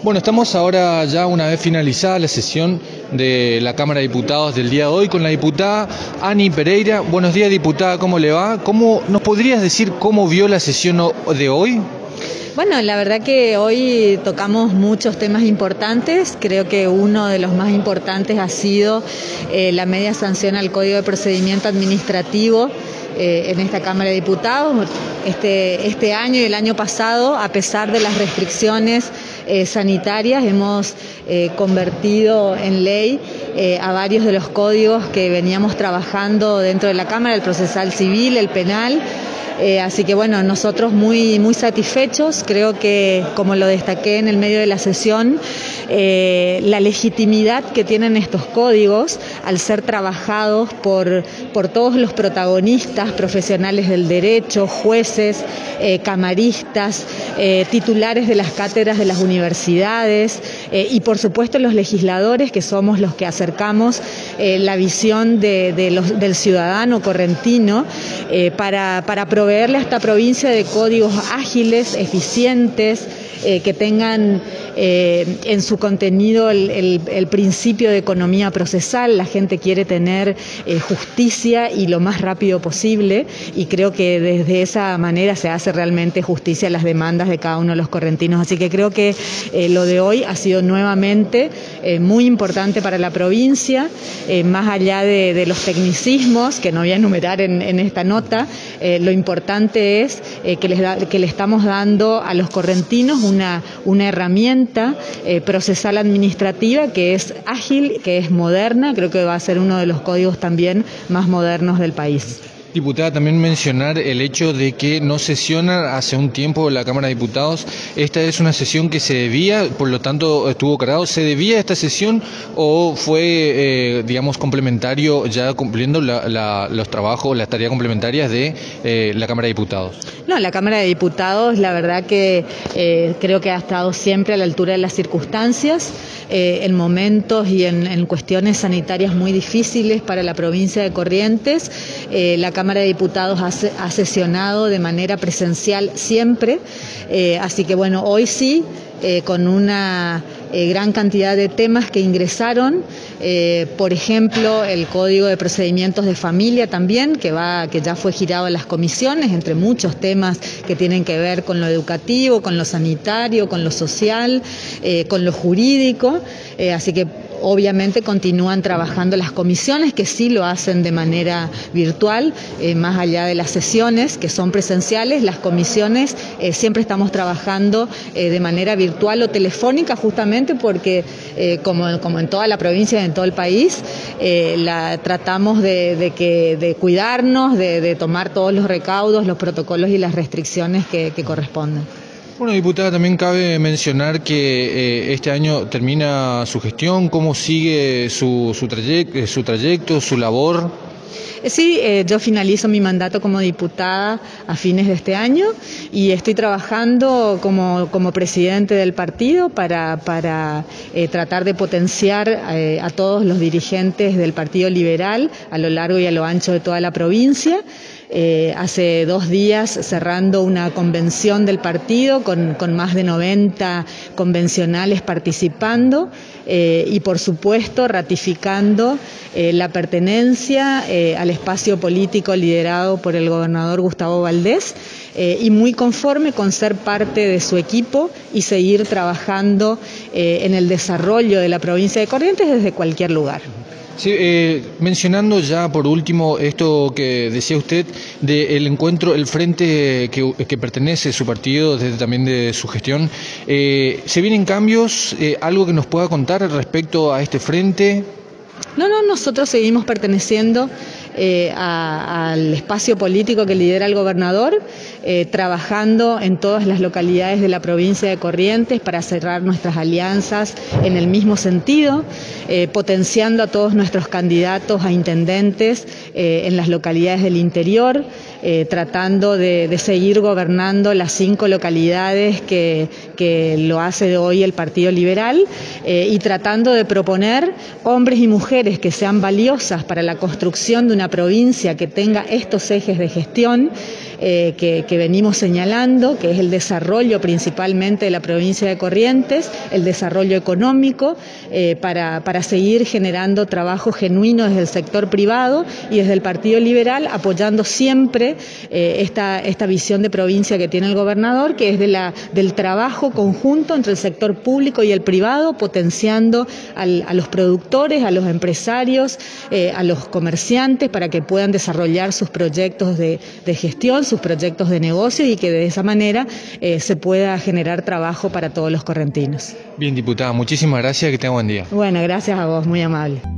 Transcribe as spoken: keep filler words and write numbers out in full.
Bueno, estamos ahora ya una vez finalizada la sesión de la Cámara de Diputados del día de hoy con la diputada Ani Pereira. Buenos días, diputada, ¿cómo le va? ¿Cómo, ¿Nos podrías decir cómo vio la sesión de hoy? Bueno, la verdad que hoy tocamos muchos temas importantes. Creo que uno de los más importantes ha sido eh, la media sanción al Código de Procedimiento Administrativo eh, en esta Cámara de Diputados. Este, este año y el año pasado, a pesar de las restricciones eh, sanitarias, hemos eh, convertido en ley eh, a varios de los códigos que veníamos trabajando dentro de la Cámara, el procesal civil, el penal. Eh, así que bueno, nosotros muy, muy satisfechos. Creo que, como lo destaqué en el medio de la sesión, eh, la legitimidad que tienen estos códigos al ser trabajados por, por todos los protagonistas profesionales del derecho, jueces, eh, camaristas, eh, titulares de las cátedras de las universidades eh, y por supuesto los legisladores, que somos los que acercamos eh, la visión de, de los, del ciudadano correntino eh, para, para proveerle a esta provincia de códigos ágiles, eficientes, eh, que tengan eh, en su contenido el, el, el principio de economía procesal. La gente quiere tener eh, justicia y lo más rápido posible, y creo que desde esa manera se hace realmente justicia a las demandas de cada uno de los correntinos. Así que creo que eh, lo de hoy ha sido nuevamente eh, muy importante para la provincia, eh, más allá de, de los tecnicismos que no voy a enumerar en, en esta nota. Eh, lo importante es eh, que, les da, que le estamos dando a los correntinos una, una herramienta eh, procesal administrativa que es ágil, que es moderna. Creo que va a ser uno de los códigos también más modernos del país. Diputada, también mencionar el hecho de que no sesiona hace un tiempo la Cámara de Diputados. Esta es una sesión que se debía, por lo tanto estuvo cargado. ¿Se debía esta sesión o fue, eh, digamos, complementario, ya cumpliendo la, la, los trabajos, las tareas complementarias de eh, la Cámara de Diputados? No, la Cámara de Diputados, la verdad que eh, creo que ha estado siempre a la altura de las circunstancias, eh, en momentos y en, en cuestiones sanitarias muy difíciles para la provincia de Corrientes. Eh, la Cámara de Diputados ha, ha sesionado de manera presencial siempre, eh, así que bueno, hoy sí, eh, con una eh, gran cantidad de temas que ingresaron, eh, por ejemplo, el Código de Procedimientos de Familia también, que va, que ya fue girado a las comisiones, entre muchos temas que tienen que ver con lo educativo, con lo sanitario, con lo social, eh, con lo jurídico, eh, así que obviamente continúan trabajando las comisiones, que sí lo hacen de manera virtual, eh, más allá de las sesiones que son presenciales. Las comisiones eh, siempre estamos trabajando eh, de manera virtual o telefónica, justamente porque eh, como, como en toda la provincia y en todo el país, eh, la, tratamos de, de, que, de cuidarnos, de, de tomar todos los recaudos, los protocolos y las restricciones que, que corresponden. Bueno, diputada, también cabe mencionar que eh, este año termina su gestión. ¿Cómo sigue su, su, trayecto, su trayecto, su labor? Sí, eh, yo finalizo mi mandato como diputada a fines de este año y estoy trabajando como, como presidente del partido para, para eh, tratar de potenciar eh, a todos los dirigentes del Partido Liberal a lo largo y a lo ancho de toda la provincia. Eh, hace dos días cerrando una convención del partido con, con más de noventa convencionales participando eh, y por supuesto ratificando eh, la pertenencia eh, al espacio político liderado por el gobernador Gustavo Valdés, eh, y muy conforme con ser parte de su equipo y seguir trabajando eh, en el desarrollo de la provincia de Corrientes desde cualquier lugar. Sí, eh, mencionando ya por último esto que decía usted del encuentro, el frente que, que pertenece a su partido, desde también de su gestión, eh, ¿se vienen cambios? Eh, ¿Algo que nos pueda contar respecto a este frente? No, no, nosotros seguimos perteneciendo eh, a, al espacio político que lidera el gobernador, eh, trabajando en todas las localidades de la provincia de Corrientes para cerrar nuestras alianzas en el mismo sentido, eh, potenciando a todos nuestros candidatos a intendentes eh, en las localidades del interior, eh, tratando de, de seguir gobernando las cinco localidades que, que lo hace de hoy el Partido Liberal, eh, y tratando de proponer hombres y mujeres que sean valiosas para la construcción de una provincia que tenga estos ejes de gestión, eh, que, que venimos señalando, que es el desarrollo principalmente de la provincia de Corrientes, el desarrollo económico, eh, para, para seguir generando trabajo genuino desde el sector privado y desde el Partido Liberal, apoyando siempre eh, esta, esta visión de provincia que tiene el gobernador, que es de la, del trabajo conjunto entre el sector público y el privado, potenciando al, a los productores, a los empresarios, eh, a los comerciantes, para que puedan desarrollar sus proyectos de, de gestión, sus proyectos de negocio, y que de esa manera eh, se pueda generar trabajo para todos los correntinos. Bien, diputada, muchísimas gracias, que tenga buen día. Bueno, gracias a vos, muy amable.